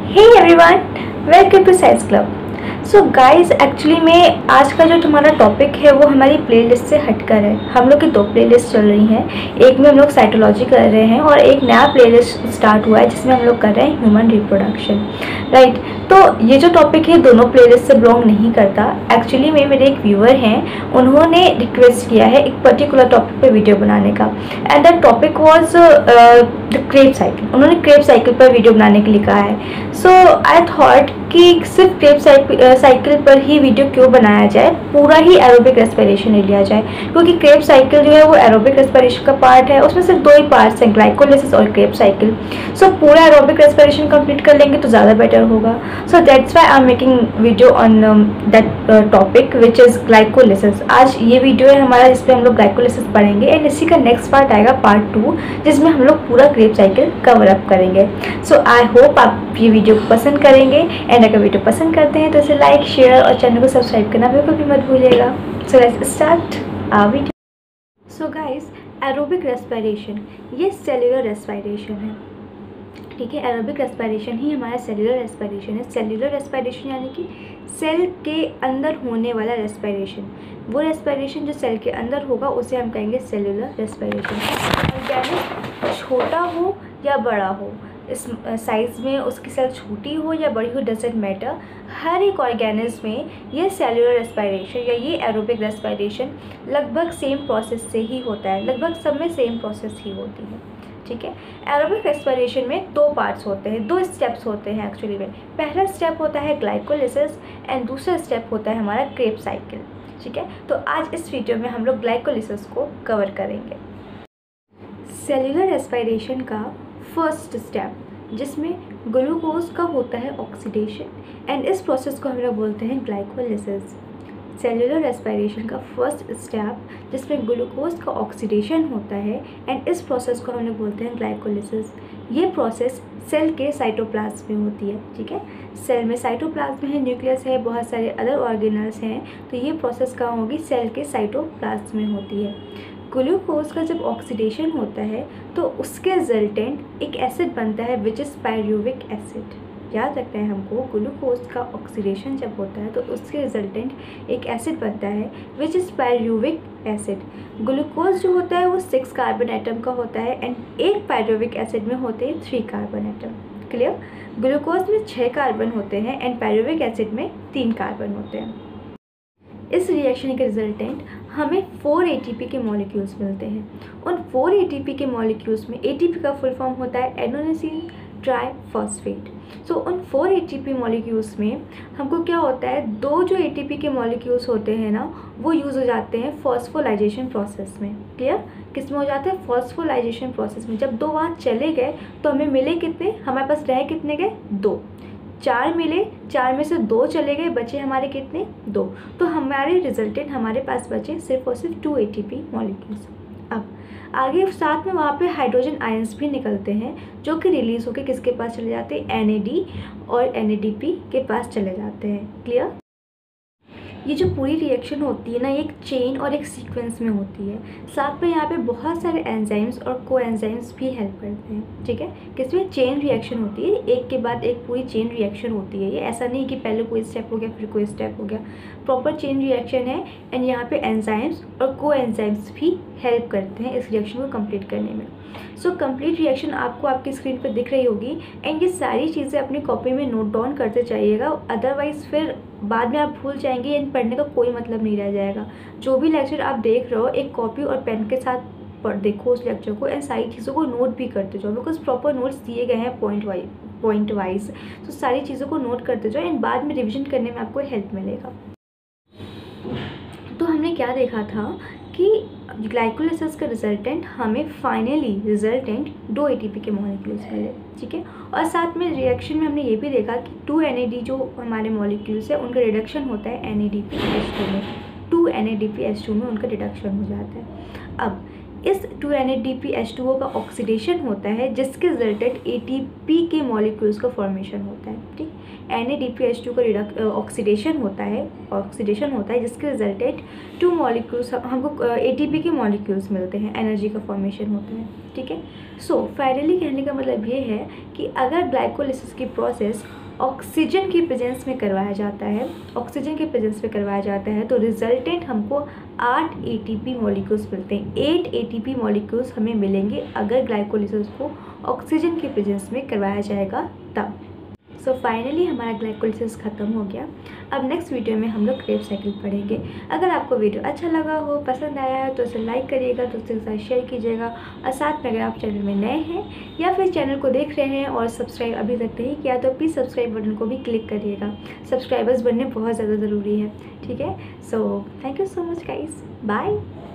Hey everyone, welcome to science club. So guys, actually में आज का जो हमारा टॉपिक है वो हमारी प्लेलिस्ट से हटकर है। हम लोग की दो प्लेलिस्ट चल रही हैं, एक में हम लोग साइटोलॉजी कर रहे हैं और एक नया प्लेलिस्ट स्टार्ट हुआ है जिसमें हम लोग कर रहे हैं ह्यूमन रिप्रोडक्शन, राइट। तो ये जो टॉपिक है दोनों प्लेलिस्ट से बिलोंग नहीं करता। एक्चुअली में मेरे एक व्यूअर हैं, उन्होंने रिक्वेस्ट किया है एक पर्टिकुलर टॉपिक पे वीडियो बनाने का, and that topic was the Krebs cycle. उन्होंने क्रेब साइकिल पर वीडियो बनाने के लिए कहा है। सो आई थॉट कि सिर्फ क्रेब साइकिल पर ही वीडियो क्यों बनाया जाए, पूरा ही एरोबिक रेस्पिरेशन ले लिया जाए, क्योंकि क्रेब साइकिल जो है वो एरोबिक रेस्पिरेशन का पार्ट है। उसमें सिर्फ दो ही पार्ट्स हैं, ग्लाइकोलिसिस और क्रेब साइकिल। सो पूरा एरोबिक रेस्पिरेशन कंप्लीट कर लेंगे तो ज़्यादा बेटर होगा। So that's why I am making video on that topic which is glycolysis. आज ये वीडियो है हमारा जिसमें हम लोग ग्लाइकोलिसिस पढ़ेंगे, एंड इसी का नेक्स्ट पार्ट आएगा पार्ट 2, जिसमें हम लोग पूरा क्रेब साइकिल कवर अप करेंगे। सो आई होप आप ये वीडियो को पसंद करेंगे, एंड अगर वीडियो पसंद करते हैं तो इसे लाइक, शेयर और चैनल को सब्सक्राइब करना बिल्कुल भी मत भूलिएगा। So let's start our video. So guys, aerobic respiration ये सेल्यूलर रेस्पिरेशन है, ठीक है। एरोबिक रेस्पिरेशन ही हमारा सेल्यूलर रेस्पिरेशन है। सेल्यूलर रेस्पिरेशन यानी कि सेल के अंदर होने वाला रेस्पिरेशन। वो रेस्पिरेशन जो सेल के अंदर होगा उसे हम कहेंगे सेल्यूलर रेस्पिरेशन। ऑर्गेनिक छोटा हो या बड़ा हो, इस साइज़ में उसकी सेल छोटी हो या बड़ी हो, डजेंट मैटर, हर एक ऑर्गेनिज्म में ये सेल्यूलर रेस्पिरेशन या ये एरोबिक रेस्पिरेशन लगभग सेम प्रोसेस से ही होता है। लगभग सब में सेम प्रोसेस ही होती है, ठीक है। एरोबिक रेस्पिरेशन में दो पार्ट्स होते हैं, दो स्टेप्स होते हैं एक्चुअली में। पहला स्टेप होता है ग्लाइकोलिसिस एंड दूसरा स्टेप होता है हमारा क्रेब साइकिल, ठीक है। तो आज इस वीडियो में हम लोग ग्लाइकोलिसिस को कवर करेंगे। सेल्यूलर रेस्पिरेशन का फर्स्ट स्टेप जिसमें ग्लूकोज का होता है ऑक्सीडेशन, एंड इस प्रोसेस को हम लोग बोलते हैं ग्लाइकोलिसिस। सेल्यूलर रेस्पिरेशन का फर्स्ट स्टेप जिसमें ग्लूकोज का ऑक्सीडेशन होता है, एंड इस प्रोसेस को हम लोग बोलते हैं ग्लाइकोलिसिस। ये प्रोसेस सेल के साइटोप्लाज्म में होती है, ठीक है। सेल में साइटोप्लाज्म है, न्यूक्लियस है, बहुत सारे अदर ऑर्गेनल्स हैं, तो ये प्रोसेस कहाँ होगी, सेल के साइटोप्लाज्म में होती है। ग्लूकोज का जब ऑक्सीडेशन होता है तो उसके रिजल्टेंट एक एसिड बनता है विच इज़ पायरूविक एसिड। याद रखना है हमको, ग्लूकोज का ऑक्सीडेशन जब होता है तो उसके रिजल्टेंट एक एसिड बनता है which is pyruvic acid. Glucose जो होता है वो 6 कार्बन एटम का होता है, एंड एक पायरूविक एसिड में होते हैं 3 कार्बन एटम। क्लियर। ग्लूकोज में 6 कार्बन होते हैं एंड पायरूविक एसिड में 3 कार्बन होते हैं। इस रिएक्शन के रिजल्टेंट हमें 4 ATP के मॉलिक्यूल्स मिलते हैं। उन 4 ATP के मॉलिक्यूल्स में ATP का फुल फॉर्म होता है एडेनोसिन ट्राइफॉस्फेट। सो उन 4 ATP मॉलिक्यूल्स में हमको क्या होता है, 2 जो ATP के मॉलिक्यूल्स होते हैं ना वो यूज़ हो जाते हैं फॉस्फोलाइजेशन प्रोसेस में। क्लियर। किस में हो जाते हैं, फॉस्फोलाइजेशन प्रोसेस में। जब 2 वहाँ चले गए तो हमें मिले कितने, हमारे पास रहे कितने गए, 2। 4 मिले, 4 में से 2 चले गए, बचे हमारे कितने, 2। तो हमारे रिजल्टेंट हमारे पास बचे सिर्फ और सिर्फ 2 ATP मॉलिक्यूल्स। अब आगे साथ में वहाँ पे हाइड्रोजन आयंस भी निकलते हैं जो कि रिलीज़ होकर किसके पास चले जाते हैं, NAD और NADP के पास चले जाते हैं। क्लियर। ये जो पूरी रिएक्शन होती है ना, एक चेन और एक सीक्वेंस में होती है। साथ में यहाँ पे बहुत सारे एंजाइम्स और कोएंजाइम्स भी हेल्प करते हैं, ठीक है। किसमें चेन रिएक्शन होती है, एक के बाद एक पूरी चेन रिएक्शन होती है। ये ऐसा नहीं कि पहले कोई स्टेप हो गया फिर कोई स्टेप हो गया, प्रॉपर चेन रिएक्शन है, एंड यहाँ पे एंजाइम्स और कोएंजाइम्स भी हेल्प करते हैं इस रिएक्शन को कंप्लीट करने में। सो कंप्लीट रिएक्शन आपको आपकी स्क्रीन पर दिख रही होगी, एंड ये सारी चीज़ें अपनी कॉपी में नोट डाउन करते जाइएगा, अदरवाइज़ फिर बाद में आप भूल जाएंगे, एंड पढ़ने का कोई मतलब नहीं रह जाएगा। जो भी लेक्चर आप देख रहे हो एक कॉपी और पेन के साथ पढ़ देखो उस लेक्चर को, एंड सारी चीज़ों को नोट भी करते जाओ, बिकॉज प्रॉपर नोट्स दिए गए हैं पॉइंट वाइज। तो सारी चीज़ों को नोट करते जाओ, एंड बाद में रिविजन करने में आपको हेल्प मिलेगा। तो हमने क्या देखा था कि ग्लाइकोलिसिस का रिजल्टेंट हमें फाइनली रिजल्टेंट 2 ATP के मॉलिक्यूल्स मिले, ठीक है। और साथ में रिएक्शन में हमने ये भी देखा कि 2 NAD जो हमारे मॉलिक्यूल्स है उनका रिडक्शन होता है NADPH2 में, 2 NADPH2 में उनका रिडक्शन हो जाता है। अब इस 2NADPH2O का ऑक्सीडेशन होता है, जिसके रिजल्टेड ATP के मॉलिक्यूल्स का फॉर्मेशन होता है। ठीक, NADPH2 का ऑक्सीडेशन होता है जिसके रिजल्टेड 2 मॉलिक्यूल्स हमको ATP के मॉलिक्यूल्स मिलते हैं, एनर्जी का फॉर्मेशन होता है। ठीक है, सो फाइनली कहने का मतलब ये है कि अगर ग्लाइकोलिसिस की प्रोसेस ऑक्सीजन की प्रेजेंस में करवाया जाता है, तो रिजल्टेंट हमको 8 ATP मॉलिक्यूल्स मिलते हैं। 8 ATP मॉलिक्यूल्स हमें मिलेंगे अगर ग्लाइकोलिसिस को ऑक्सीजन की प्रेजेंस में करवाया जाएगा तब। सो फाइनली हमारा ग्लाइकोलिसिस ख़त्म हो गया। अब नेक्स्ट वीडियो में हम लोग क्रेब साइकिल पढ़ेंगे। अगर आपको वीडियो अच्छा लगा हो, पसंद आया है, तो इसे लाइक करिएगा, दोस्तों के साथ शेयर कीजिएगा, और साथ में अगर आप चैनल में नए हैं या फिर चैनल को देख रहे हैं और सब्सक्राइब अभी तक नहीं किया तो प्लीज़ सब्सक्राइब बटन को भी क्लिक करिएगा। सब्सक्राइबर्स बनने बहुत ज़्यादा ज़रूरी है। ठीक है, so thank you so much guys, bye.